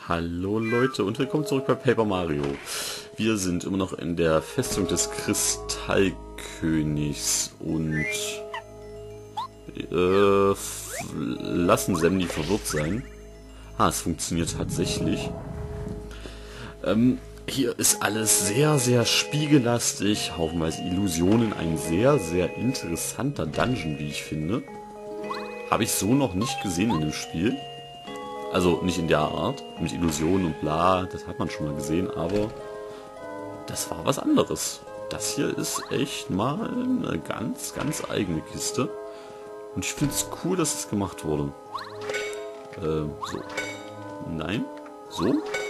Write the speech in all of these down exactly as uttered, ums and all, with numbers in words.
Hallo Leute und willkommen zurück bei Paper Mario. Wir sind immer noch in der Festung des Kristallkönigs und äh, lassen Semni verwirrt sein. Ah, es funktioniert tatsächlich. Ähm, hier ist alles sehr, sehr spiegellastig, haufenweise Illusionen, ein sehr, sehr interessanter Dungeon, wie ich finde. Habe ich so noch nicht gesehen in dem Spiel. Also nicht in der Art, mit Illusionen und bla, das hat man schon mal gesehen, aber das war was anderes. Das hier ist echt mal eine ganz, ganz eigene Kiste. Und ich finde es cool, dass es gemacht wurde. Ähm, so. Nein. So.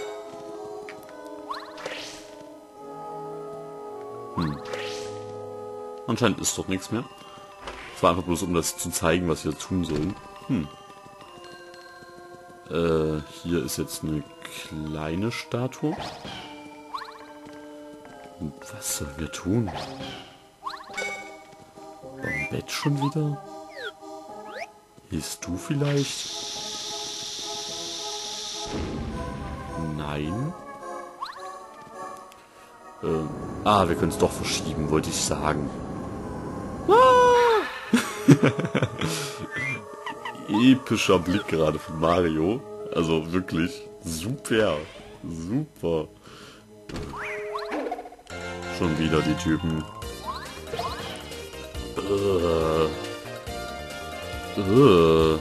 Hm. Anscheinend ist doch nichts mehr. Es war einfach bloß, um das zu zeigen, was wir tun sollen. Hm. Äh, hier ist jetzt eine kleine Statue. Und was sollen wir tun? Beim Bett schon wieder? Bist du vielleicht? Nein. Ähm, ah, wir können es doch verschieben, wollte ich sagen. Ah! Epischer Blick gerade von Mario. Also wirklich super. Super. Schon wieder die Typen. Uh. Uh.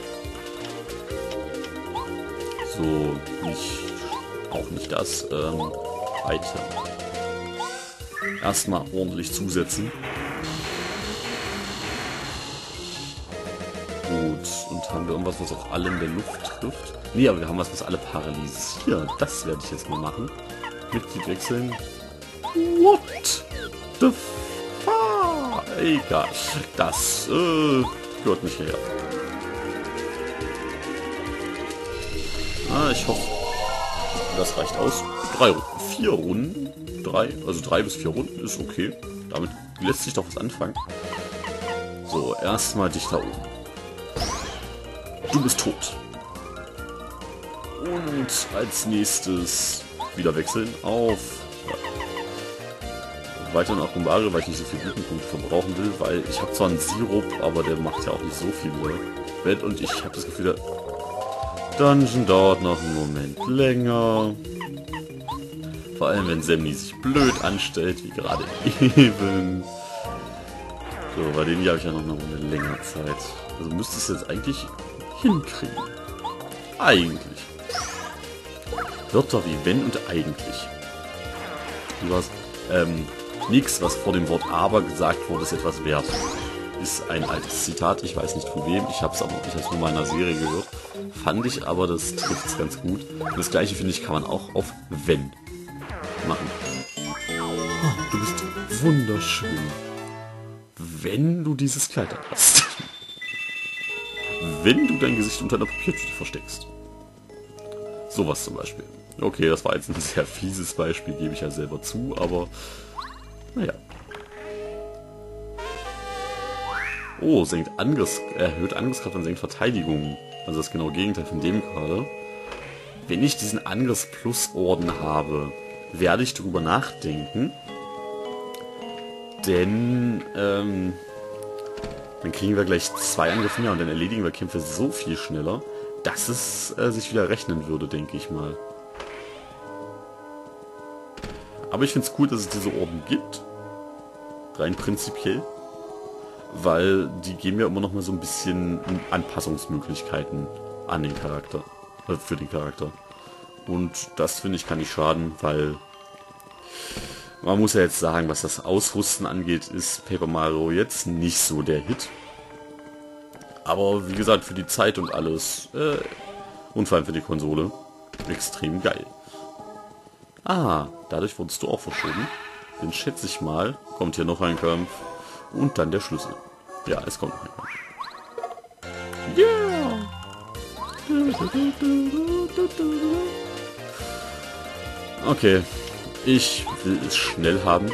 So, nicht. Auch nicht das. Ähm, weiter. Erstmal ordentlich zusetzen. Gut, und haben wir irgendwas, was auch alle in der Luft trifft? Nee, aber wir haben was, was alle paralysiert. Das werde ich jetzt mal machen. Mitglied wechseln. What the fuck? Egal. Das äh, gehört nicht her. Ah, ich hoffe, das reicht aus. Drei, vier Runden. Drei, also drei bis vier Runden ist okay. Damit lässt sich doch was anfangen. So, erstmal dich da oben. Du bist tot. Und als nächstes wieder wechseln auf ja. Weiter nach Gumbare, weil ich nicht so viele Blütenpunkte verbrauchen will, weil ich habe zwar einen Sirup, aber der macht ja auch nicht so viel Wett und ich habe das Gefühl, der Dungeon dauert noch einen Moment länger. Vor allem, wenn Semni sich blöd anstellt, wie gerade eben. So, bei denen hier habe ich ja noch eine Runde länger Zeit. Also müsste es jetzt eigentlich hinkriegen. Eigentlich. Wörter wie wenn und eigentlich. Du hast, ähm, nichts, was vor dem Wort aber gesagt wurde, ist etwas wert. Ist ein altes Zitat, ich weiß nicht von wem, ich habe es aber ich hab's nur mal in einer Serie gehört. Fand ich aber, das trifft es ganz gut. Und das gleiche, finde ich, kann man auch auf wenn machen. Oh, du bist wunderschön. Wenn du dieses Kleid hast. Wenn du dein Gesicht unter einer Papiertüte versteckst. Sowas zum Beispiel. Okay, das war jetzt ein sehr fieses Beispiel, gebe ich ja selber zu, aber naja. Oh, senkt Angriffs, erhöht Angriffskraft und senkt Verteidigung. Also das genaue Gegenteil von dem gerade. Wenn ich diesen Angriffs-Plus-Orden habe, werde ich darüber nachdenken. Denn, ähm... dann kriegen wir gleich zwei Angriffe mehr und dann erledigen wir Kämpfe so viel schneller, dass es äh, sich wieder rechnen würde, denke ich mal. Aber ich finde es cool, dass es diese Orden gibt. Rein prinzipiell. Weil die geben ja immer noch mal so ein bisschen Anpassungsmöglichkeiten an den Charakter. Äh, für den Charakter. Und das, finde ich, kann nicht schaden, weil man muss ja jetzt sagen, was das Ausrüsten angeht, ist Paper Mario jetzt nicht so der Hit. Aber wie gesagt, für die Zeit und alles, äh, und vor allem für die Konsole, extrem geil. Ah, dadurch wurdest du auch verschoben. Dann schätze ich mal, kommt hier noch ein Kampf und dann der Schlüssel. Ja, es kommt noch ein Kampf. Yeah! Okay. Ich will es schnell haben.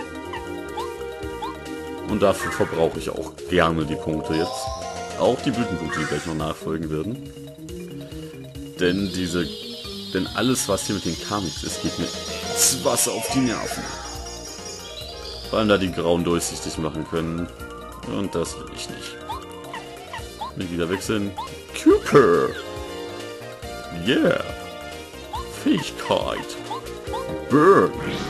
Und dafür verbrauche ich auch gerne die Punkte jetzt. Auch die Blütenpunkte, die gleich noch nachfolgen werden. Denn diese denn alles, was hier mit den Kamix ist, geht mir ins Wasser auf die Nerven. Vor allem, da die Grauen durchsichtig machen können. Und das will ich nicht. Nicht wieder wechseln. Cooper! Yeah! Fähigkeit! Burn!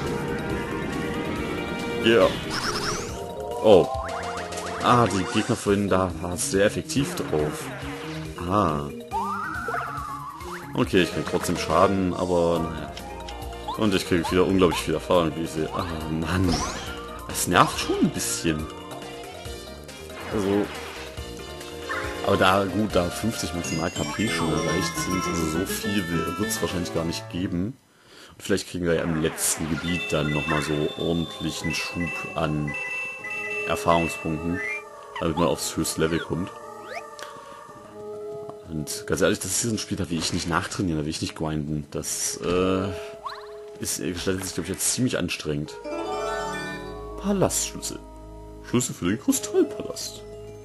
Yeah! Oh. Ah, die Gegner vorhin, da war es sehr effektiv drauf. Ah. Okay, ich kriege trotzdem Schaden, aber naja. Und ich kriege wieder unglaublich viel Erfahrung, wie ich sehe. Ah, Mann. Das nervt schon ein bisschen. Also. Aber da, gut, da fünfzig maximal K P schon erreicht sind, also so viel wird es wahrscheinlich gar nicht geben. Und vielleicht kriegen wir ja im letzten Gebiet dann nochmal so ordentlichen Schub an Erfahrungspunkten, damit man aufs höchste Level kommt. Und ganz ehrlich, das ist hier so ein Spiel, da will ich nicht nachtrainieren, da will ich nicht grinden. Das äh, ist, gestaltet sich, glaube ich, jetzt ziemlich anstrengend. Palastschlüssel. Schlüssel für den Kristallpalast.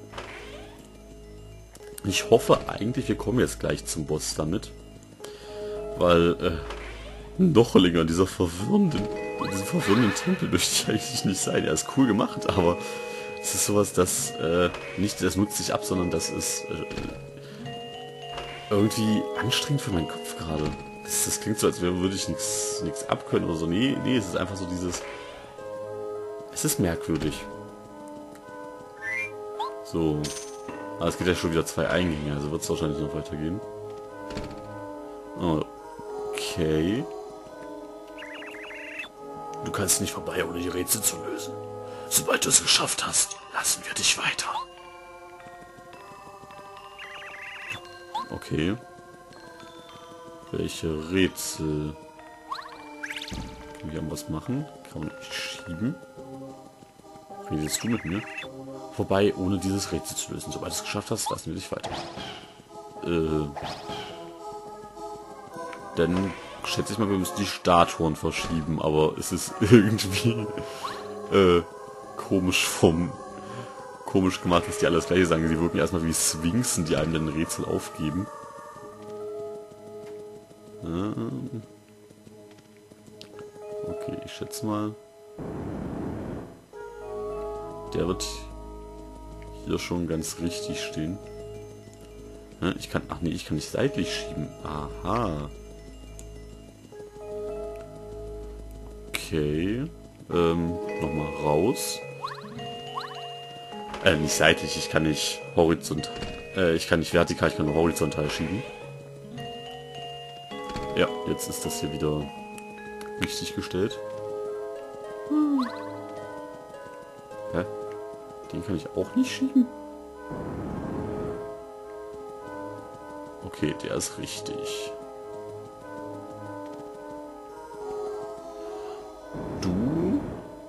Ich hoffe eigentlich, wir kommen jetzt gleich zum Boss damit. Weil, äh, noch länger dieser verwirrenden, diesen verwirrenden Tempel möchte ich eigentlich nicht sein. Er ist cool gemacht, aber es ist sowas, das, äh, nicht, das nutzt sich ab, sondern das ist, äh, irgendwie anstrengend für meinen Kopf gerade. Das, das klingt so, als würde ich nichts nichts abkönnen oder so. Nee, nee, es ist einfach so dieses... Es ist merkwürdig. So. Aber es geht ja schon wieder zwei Eingänge, also wird es wahrscheinlich noch weitergehen. Okay. Du kannst nicht vorbei, ohne die Rätsel zu lösen. Sobald du es geschafft hast, lassen wir dich weiter. Okay. Welche Rätsel? Können wir irgendwas machen? Kann man nicht schieben? Redest du mit mir? Vorbei, ohne dieses Rätsel zu lösen. Sobald du es geschafft hast, lassen wir dich weiter. Äh. Dann schätze ich mal, wir müssen die Statuen verschieben, aber es ist irgendwie äh, komisch vom komisch gemacht, dass die alles gleiche sagen. Sie wirken erstmal wie Sphinxen, die einem dann ein Rätsel aufgeben. Ähm okay, ich schätze mal, der wird hier schon ganz richtig stehen. Ich kann, ach nee, ich kann nicht seitlich schieben. Aha. Okay. Ähm, nochmal raus. Äh, nicht seitlich, ich kann nicht horizontal. Äh, ich kann nicht vertikal, ich kann nur horizontal schieben. Ja, jetzt ist das hier wieder richtig gestellt. Hm. Hä? Den kann ich auch nicht schieben? Okay, der ist richtig. Du?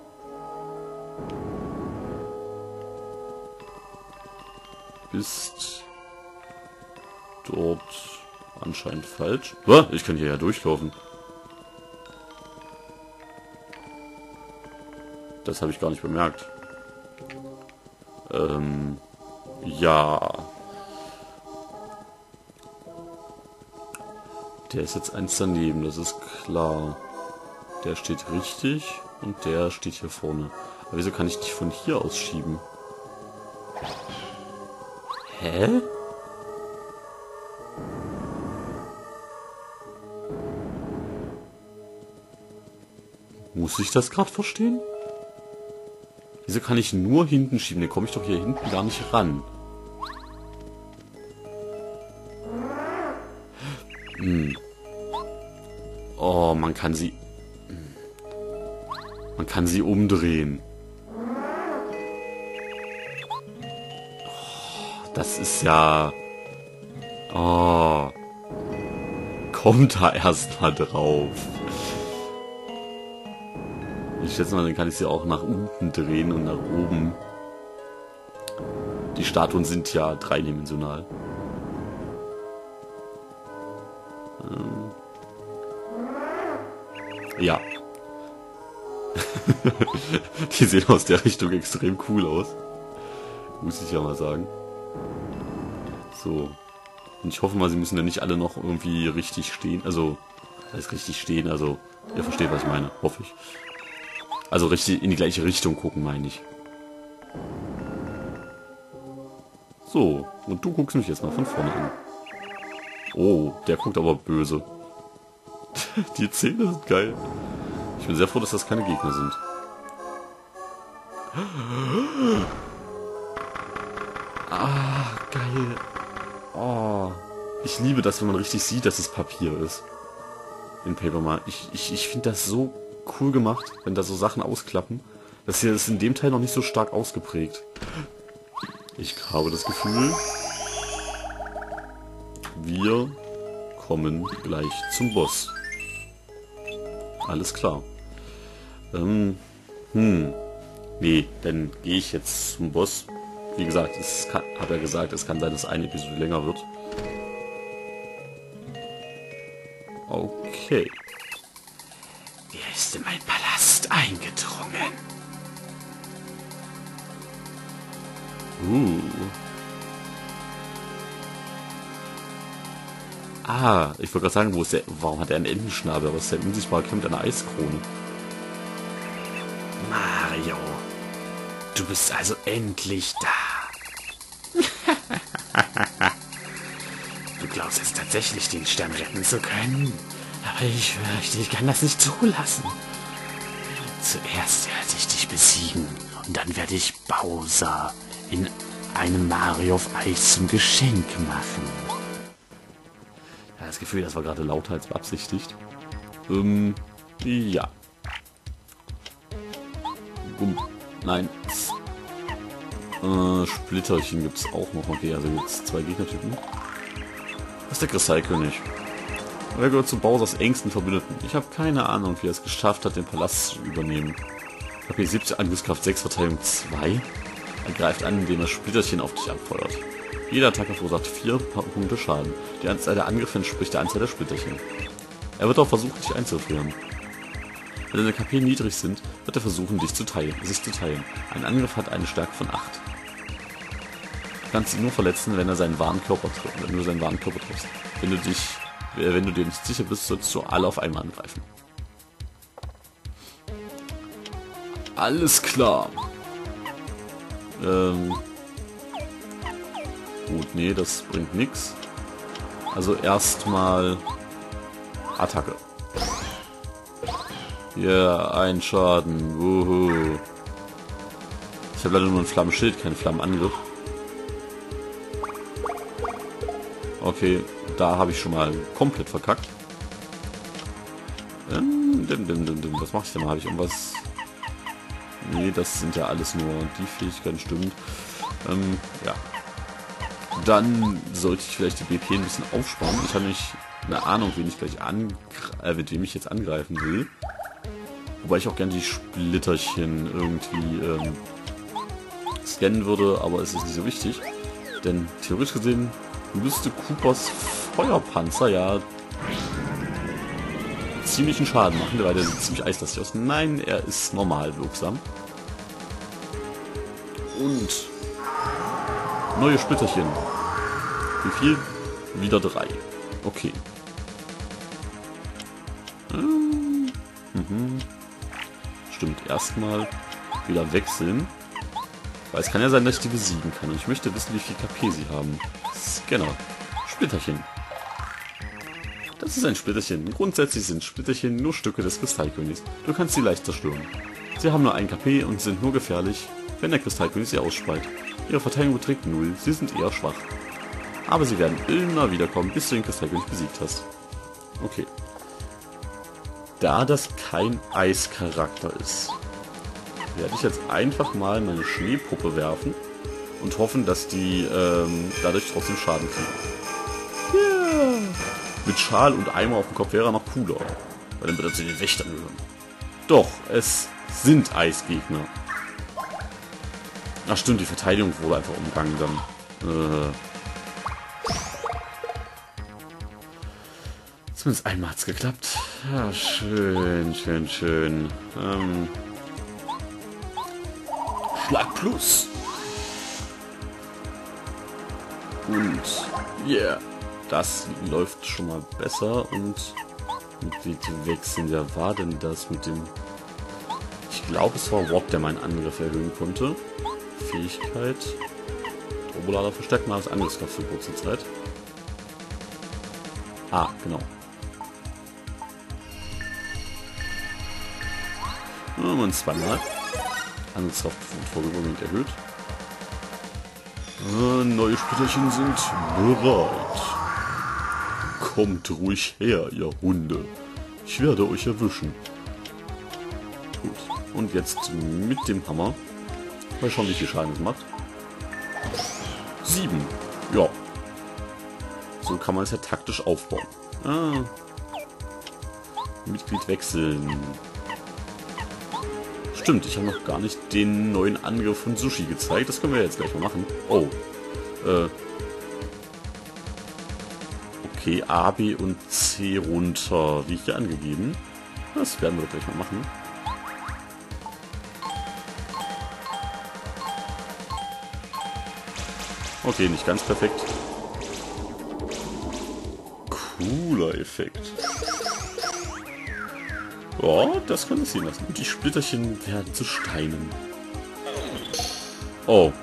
Bist dort anscheinend falsch. Ah, ich kann hier ja durchlaufen. Das habe ich gar nicht bemerkt. Ähm, ja. Der ist jetzt eins daneben, das ist klar. Der steht richtig und der steht hier vorne. Aber wieso kann ich nicht von hier aus schieben? Hä? Muss ich das gerade verstehen? Wieso kann ich nur hinten schieben? Dann komme ich doch hier hinten gar nicht ran. Hm. Oh, man kann sie... Man kann sie umdrehen. Oh, das ist ja... Oh. Kommt da erst mal drauf. Ich schätze mal, dann kann ich sie auch nach unten drehen und nach oben. Die Statuen sind ja dreidimensional. Ähm. Ja. Die sehen aus der Richtung extrem cool aus. Muss ich ja mal sagen. So. Und ich hoffe mal, sie müssen ja nicht alle noch irgendwie richtig stehen. Also Das heißt richtig stehen, also ihr versteht, was ich meine, hoffe ich. Also richtig in die gleiche Richtung gucken, meine ich. So, und du guckst mich jetzt mal von vorne an. Oh, der guckt aber böse. Die Zähne sind geil. Ich bin sehr froh, dass das keine Gegner sind. Ah, geil. Oh, ich liebe das, wenn man richtig sieht, dass es Papier ist. In Paper Mario. Ich, ich, ich finde das so cool gemacht, wenn da so Sachen ausklappen. Das hier ist in dem Teil noch nicht so stark ausgeprägt. Ich habe das Gefühl, wir kommen gleich zum Boss. Alles klar. Ähm, hm. Nee, dann gehe ich jetzt zum Boss. Wie gesagt, es kann, hat er gesagt, es kann sein, dass eine Episode länger wird. Okay. Er ist in meinen Palast eingedrungen. Uh. Ah, ich wollte gerade sagen, wo ist der, warum hat er einen Entenschnabel? Aber ist der unsichtbare Kämpfer mit einer Eiskrone? Mario, du bist also endlich da. Du glaubst jetzt tatsächlich, den Stern retten zu können? Aber ich fürchte, ich kann das nicht zulassen. Zuerst werde ich dich besiegen und dann werde ich Bowser in einem Mario auf Eis zum Geschenk machen. Ja, das Gefühl, das war gerade lauter als beabsichtigt. Ähm, ja. Bumm. Nein. Äh, Splitterchen gibt es auch noch. Okay, also gibt es zwei Gegnertypen. Das ist der Kristallkönig. Er gehört zu Bowsers engsten Verbündeten. Ich habe keine Ahnung, wie er es geschafft hat, den Palast zu übernehmen. K P siebzig, Angriffskraft sechs, Verteidigung zwei. Er greift an, indem er Splitterchen auf dich abfeuert. Jede Attacke verursacht vier Punkte Schaden. Die Anzahl der Angriffe entspricht der Anzahl der Splitterchen. Er wird auch versuchen, dich einzufrieren. Wenn deine K P niedrig sind, wird er versuchen, dich zu teilen, sich zu teilen. Ein Angriff hat eine Stärke von acht. Du kannst ihn nur verletzen, wenn er seinen wahren Körper trifft. Wenn du seinen wahren Körper triffst. Wenn du dich, wenn du dir nicht sicher bist, solltest du alle auf einmal angreifen. Alles klar. Ähm. Gut, nee, das bringt nichts. Also erstmal Attacke. Ja, yeah, ein Schaden. Wuhu. Ich habe leider nur ein Flammenschild, keinen Flammenangriff. Okay, da habe ich schon mal komplett verkackt. Ähm, dim, dim, dim, dim. Was mache ich denn mal? Habe ich irgendwas... Nee, das sind ja alles nur die Fähigkeiten, stimmt. Ähm, ja. Dann sollte ich vielleicht die B P ein bisschen aufsparen. Ich habe nicht eine Ahnung, wen ich gleich an, äh, mit wem ich jetzt angreifen will. Wobei ich auch gerne die Splitterchen irgendwie ähm, scannen würde, aber es ist nicht so wichtig. Denn theoretisch gesehen müsste Koopas Feuerpanzer ja ziemlichen Schaden machen, weil der sieht ziemlich eislastig aus. Nein, er ist normal wirksam. Und neue Splitterchen. Wie viel? Wieder drei. Okay. Ähm, mhm. Stimmt, erstmal wieder wechseln. Weil es kann ja sein, dass ich die besiegen kann. Und ich möchte wissen, wie viel K P sie haben. Scanner. Splitterchen. Das ist ein Splitterchen. Grundsätzlich sind Splitterchen nur Stücke des Kristallkönigs. Du kannst sie leicht zerstören. Sie haben nur ein K P und sind nur gefährlich, wenn der Kristallkönig sie ausspeit. Ihre Verteidigung beträgt null. Sie sind eher schwach. Aber sie werden immer wiederkommen, bis du den Kristallkönig besiegt hast. Okay. Da das kein Eischarakter ist, werde ich jetzt einfach mal meine Schneepuppe werfen und hoffen, dass die ähm, dadurch trotzdem Schaden kriegen. Yeah. Mit Schal und Eimer auf dem Kopf wäre er noch cooler, weil dann würde er zu den Wächtern gehören. Doch, es sind Eisgegner. Ach stimmt, die Verteidigung wurde einfach umgangen dann. Äh. Zumindest einmal hat's geklappt. Ja, schön, schön, schön. Ähm. Schlag plus. Und yeah, das läuft schon mal besser und Mitglied wechseln. Wer war denn das mit dem... Ich glaube, es war Rob, der meinen Angriff erhöhen konnte. Fähigkeit. Turbolader verstärkt mal das Angriffskraft für kurze Zeit. Ah, genau. Ja, man zweimal. Angriffskraft vorübergehend erhöht. Ah, neue Splitterchen sind bereit. Kommt ruhig her, ihr Hunde. Ich werde euch erwischen. Gut. Und jetzt mit dem Hammer. Mal schauen, wie viel Schaden es macht. Sieben. Ja. So kann man es ja taktisch aufbauen. Ah. Mitglied wechseln. Stimmt, ich habe noch gar nicht den neuen Angriff von Sushi gezeigt. Das können wir jetzt gleich mal machen. Oh. Äh. Okay, A, B und C runter, wie hier angegeben. Das werden wir doch gleich mal machen. Okay, nicht ganz perfekt. Cooler Effekt. Ja, das kann es sehen lassen. Und die Splitterchen werden zu Steinen. Oh.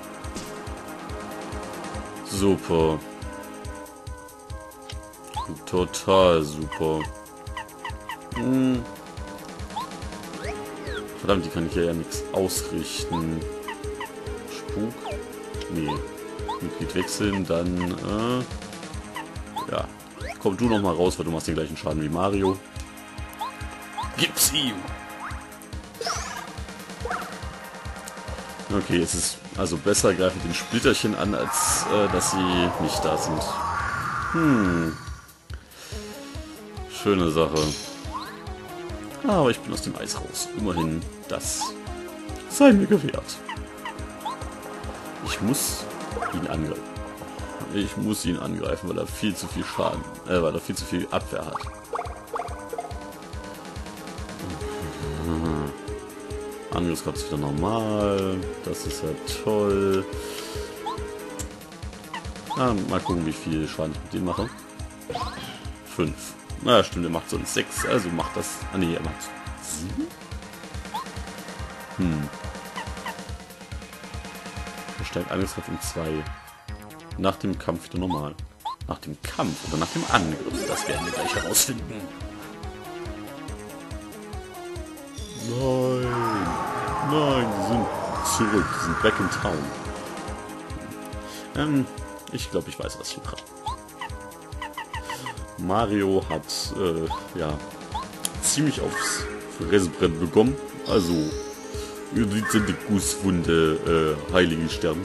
Super. Total super. Hm. Verdammt, die kann ich ja nichts ausrichten. Spuk? Nee. Mitglied wechseln, dann... Äh, ja. Komm du noch mal raus, weil du machst den gleichen Schaden wie Mario. Gib's ihm! Okay, es ist also besser, greifen den Splitterchen an, als äh, dass sie nicht da sind. Hm. Schöne Sache. Aber ich bin aus dem Eis raus. Immerhin, das sei mir gewährt. Ich muss ihn angreifen. Ich muss ihn angreifen, weil er viel zu viel Schaden, äh, weil er viel zu viel Abwehr hat. Angriffskraft ist wieder normal. Das ist ja toll. Ah, mal gucken, wie viel Schaden ich mit dem mache. Fünf. Na, stimmt, er macht sonst sechs. Also macht das. Ah, nee, er macht sieben. Hm. Verstärkt Angriffskraft um zwei. Nach dem Kampf wieder normal. Nach dem Kampf oder nach dem Angriff. Das werden wir gleich herausfinden. Nein. Nein, die sind zurück. Die sind back in town. Ähm, ich glaube, ich weiß, was ich mache. Mario hat, äh, ja, ziemlich aufs Fressbrett bekommen. Also, Judith sind die Gußwunde, äh, Heilige Stern.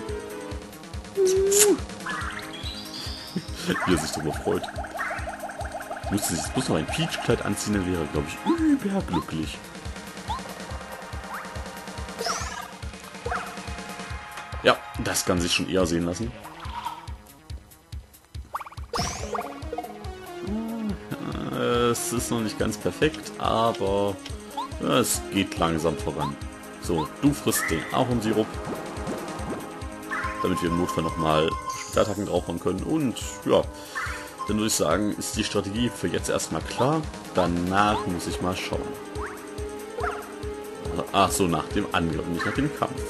Wie er sich darüber freut. Musste sich bloß noch ein Peach-Kleid anziehen, dann wäre er, glaube ich, überglücklich. Ja, das kann sich schon eher sehen lassen. Es ist noch nicht ganz perfekt, aber es geht langsam voran. So, du frisst den Ahornsirup, damit wir im Notfall nochmal Spezialattacken draufhauen können. Und ja, dann würde ich sagen, ist die Strategie für jetzt erstmal klar. Danach muss ich mal schauen. Ach so, nach dem Angriff, nicht nach dem Kampf.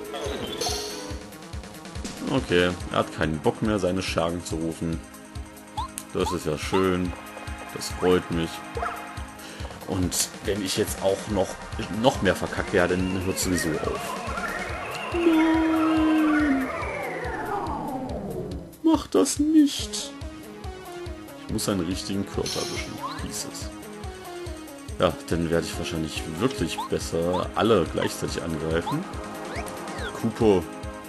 Okay, er hat keinen Bock mehr, seine Schergen zu rufen. Das ist ja schön. Das freut mich. Und wenn ich jetzt auch noch, noch mehr verkacke, ja, dann hört es sowieso auf. Nein! Mach das nicht! Ich muss einen richtigen Körper erwischen, hieß es. Ja, dann werde ich wahrscheinlich wirklich besser alle gleichzeitig angreifen. Koopa,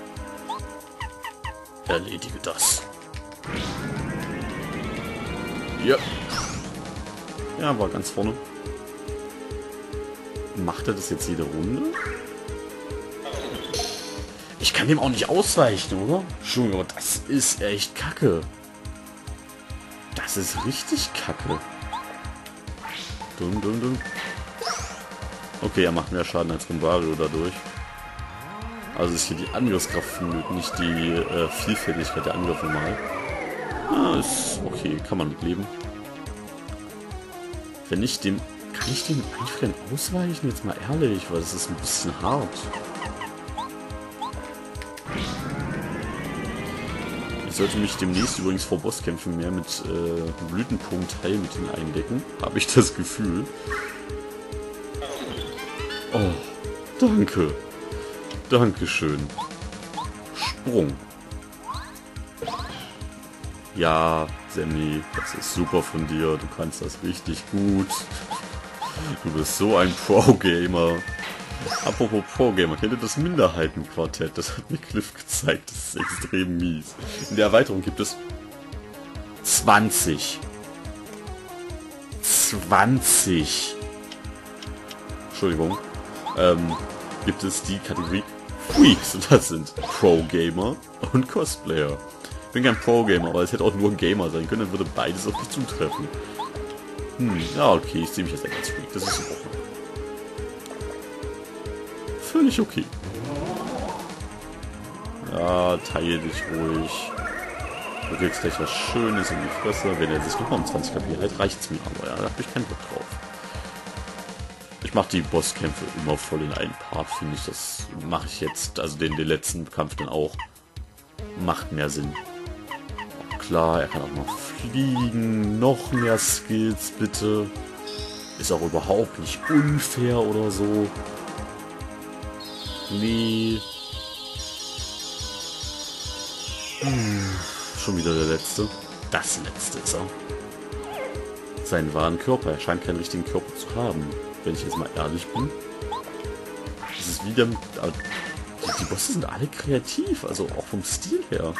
erledige das. Ja. Ja, war ganz vorne. Macht er das jetzt jede Runde? Ich kann dem auch nicht ausweichen, oder? Entschuldigung, aber das ist echt kacke. Das ist richtig kacke. Dum, dum, dum. Okay, er macht mehr Schaden als Gumbario dadurch. Also ist hier die Angriffskraft vonnöten, nicht die äh, Vielfältigkeit der Angriffe mal. Ah, ist okay, kann man mit leben. Wenn ich dem... Kann ich dem Einfrieren ausweichen? Jetzt mal ehrlich, weil das ist ein bisschen hart. Ich sollte mich demnächst übrigens vor Bosskämpfen mehr mit äh, Blütenpunkt Heilmitteln eindecken. Habe ich das Gefühl. Oh, danke. Dankeschön. Sprung. Ja, Sammy, das ist super von dir. Du kannst das richtig gut. Du bist so ein Pro-Gamer. Apropos Pro-Gamer, kennt ihr das Minderheitenquartett? Das hat mir Cliff gezeigt. Das ist extrem mies. In der Erweiterung gibt es zwanzig. zwanzig. Entschuldigung. Ähm, gibt es die Kategorie Freaks. Und das sind Pro-Gamer und Cosplayer. Ich bin kein Pro-Gamer, aber es hätte auch nur ein Gamer sein können, dann würde beides auf dich zutreffen. Hm, ja okay, ich sehe mich jetzt als Freak, das ist in Ordnung. Völlig okay. Ja, teile dich ruhig. Du kriegst gleich was Schönes in die Fresse. Wenn er sich nochmal um zwanzig K P hält, reicht's mir aber, ja, da habe ich keinen Bock drauf. Ich mache die Bosskämpfe immer voll in einen Part, finde ich. Das mache ich jetzt, also den, den letzten Kampf dann auch. Macht mehr Sinn. Klar, er kann auch noch fliegen. Noch mehr Skills, bitte. Ist auch überhaupt nicht unfair oder so. Nee. Hm, schon wieder der letzte. Das letzte ist er. Seinen wahren Körper. Er scheint keinen richtigen Körper zu haben. Wenn ich jetzt mal ehrlich bin. Das ist wieder... Die, die Bosse sind alle kreativ. Also auch vom Stil her.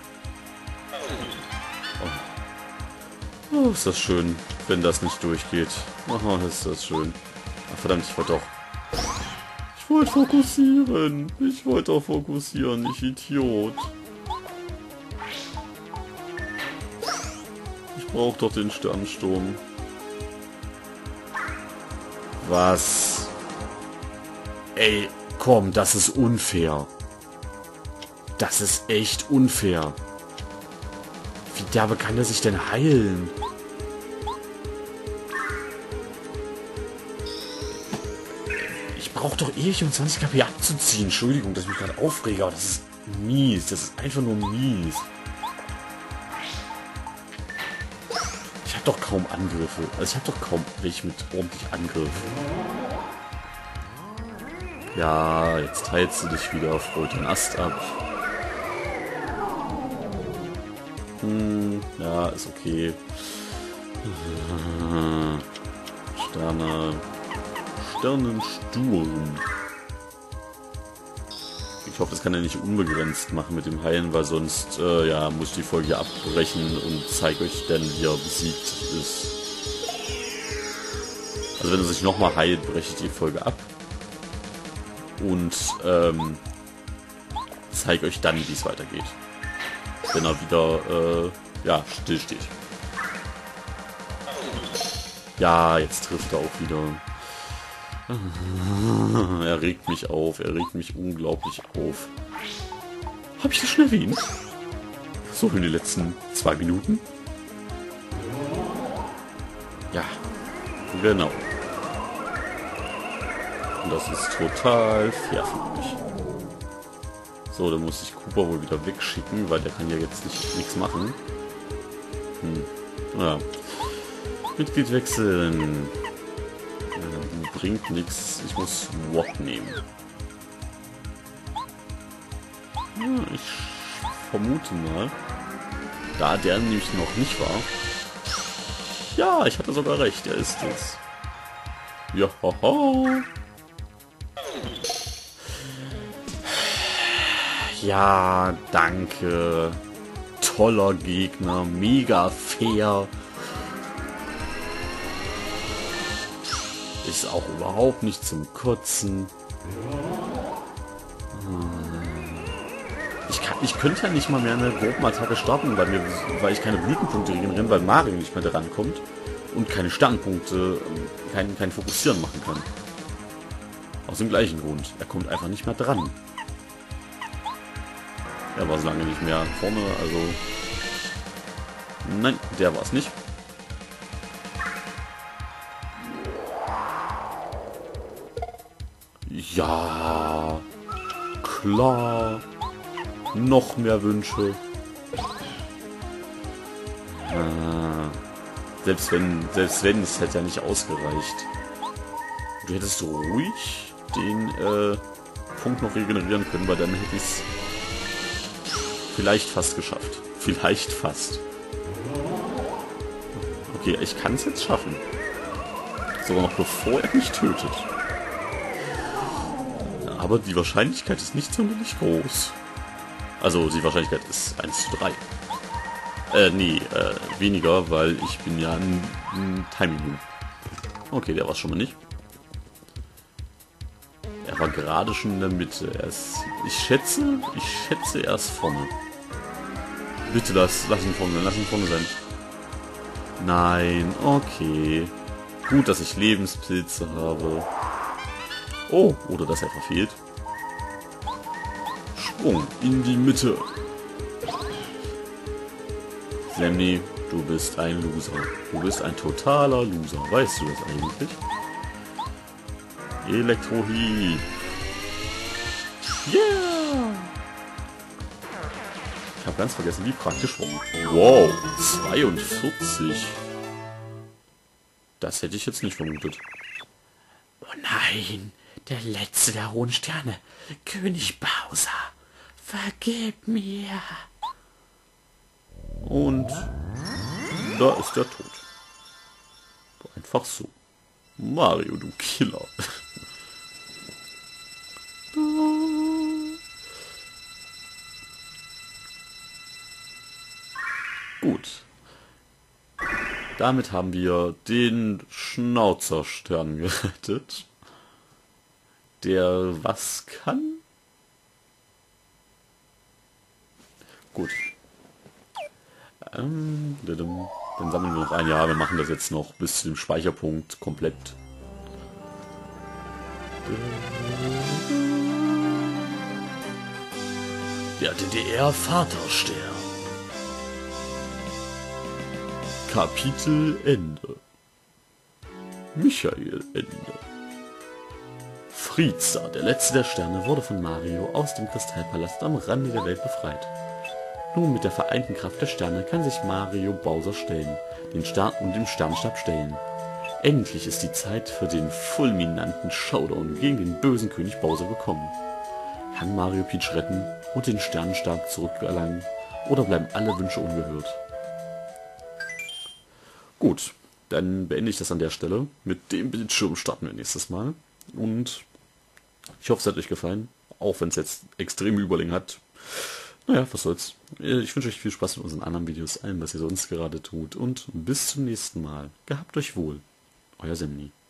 Oh, ist das schön, wenn das nicht durchgeht. Oh, ist das schön. Ach, verdammt, ich wollte doch... Ich wollte fokussieren. Ich wollte doch fokussieren, ich Idiot. Ich brauche doch den Sternsturm. Was? Ey, komm, das ist unfair. Das ist echt unfair. Wie derbe kann er sich denn heilen? Ich brauche doch ewig, um zwanzig K P abzuziehen. Entschuldigung, dass ich mich gerade aufrege, aber das ist mies. Das ist einfach nur mies. Ich habe doch kaum Angriffe. Also ich habe doch kaum welche mit ordentlich Angriff. Ja, jetzt teilst du dich wieder, freut den Ast ab. Hm, ja, ist okay. Sterne. Sternensturm. Ich hoffe, das kann er nicht unbegrenzt machen mit dem Heilen, weil sonst äh, ja, muss ich die Folge abbrechen und zeige euch dann, wie er besiegt ist. Also wenn er sich nochmal heilt, breche ich die Folge ab. Und ähm, zeige euch dann, wie es weitergeht. Wenn er wieder äh, ja, still steht. Ja, jetzt trifft er auch wieder. Er regt mich auf, er regt mich unglaublich auf. Habe ich das schon erwähnt? So in den letzten zwei Minuten? Ja, genau. Und das ist total fair für mich. So, dann muss ich Cooper wohl wieder wegschicken, weil der kann ja jetzt nicht nichts machen. Hm. Ja. Mitglied wechseln. Ja, bringt nichts. Ich muss Swap nehmen. Ja, ich vermute mal, da der nämlich noch nicht war. Ja, ich hatte sogar recht. Er ist es. Ja, haha. Ja, danke. Toller Gegner, mega fair. Ist auch überhaupt nicht zum Kotzen. Ich, kann, ich könnte ja nicht mal mehr eine Gruppenattacke starten, weil, mir, weil ich keine Blütenpunkte regenerieren, weil Mario nicht mehr dran kommt und keine Sternpunkte, kein, kein Fokussieren machen kann. Aus dem gleichen Grund. Er kommt einfach nicht mehr dran. Er war so lange nicht mehr vorne, also... Nein, der war es nicht. Ja, klar. Noch mehr Wünsche. Ah, selbst wenn, selbst wenn, es hätte ja nicht ausgereicht. Du hättest ruhig den äh, Punkt noch regenerieren können, weil dann hätte ich es vielleicht fast geschafft. Vielleicht fast. Okay, ich kann es jetzt schaffen. Sogar noch bevor er mich tötet. Aber die Wahrscheinlichkeit ist nicht sonderlich groß. Also die Wahrscheinlichkeit ist eins zu drei. Äh, nee, äh, weniger, weil ich bin ja ein, ein Timing-Noob. Okay, der war es schon mal nicht. Er war gerade schon in der Mitte. Er ist, ich schätze, ich schätze, er ist vorne. Bitte lass, lass ihn vorne sein, lass ihn vorne sein. Nein, okay. Gut, dass ich Lebenspilze habe. Oh, oder dass er verfehlt. Sprung in die Mitte. Sammy, du bist ein Loser. Du bist ein totaler Loser. Weißt du das eigentlich? Elektrohieb. Yeah! Ich habe ganz vergessen, wie praktisch war. Wow, zweiundvierzig. Das hätte ich jetzt nicht vermutet. Oh nein, der letzte der hohen Sterne. König Bowser, vergib mir. Und da ist der Tod. Einfach so. Mario, du Killer. Gut. Damit haben wir den Schnauzerstern gerettet. Der was kann? Gut. Ähm, dann sammeln wir noch ein Jahr. Wir machen das jetzt noch bis zu dem Speicherpunkt komplett. Der D D R-Vaterstern. Kapitel Ende. Michael Ende. Frieza, der letzte der Sterne, wurde von Mario aus dem Kristallpalast am Rande der Welt befreit. Nur mit der vereinten Kraft der Sterne kann sich Mario Bowser stellen, den Stern und dem Sternstab stellen. Endlich ist die Zeit für den fulminanten Showdown gegen den bösen König Bowser gekommen. Kann Mario Peach retten und den Sternenstab zurückerlangen, oder bleiben alle Wünsche ungehört? Gut, dann beende ich das an der Stelle. Mit dem Bildschirm starten wir nächstes Mal. Und ich hoffe, es hat euch gefallen, auch wenn es jetzt extrem Überlegen hat. Naja, was soll's. Ich wünsche euch viel Spaß mit unseren anderen Videos, allem, was ihr sonst gerade tut. Und bis zum nächsten Mal. Gehabt euch wohl. Euer Semni.